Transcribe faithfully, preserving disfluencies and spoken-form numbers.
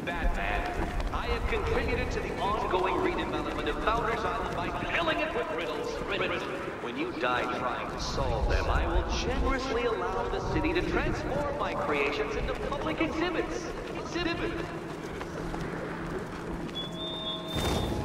Batman. I have contributed to the ongoing redevelopment of Founders Island by filling it with riddles. riddles. When you die trying to solve them, I will generously allow the city to transform my creations into public exhibits. Exhibits.